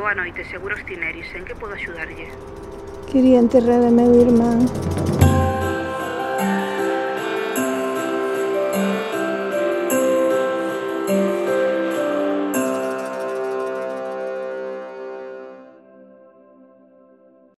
Boa noite, Seguros Cineris. En que podo axudarlle? Quería enterrar a meu irmán.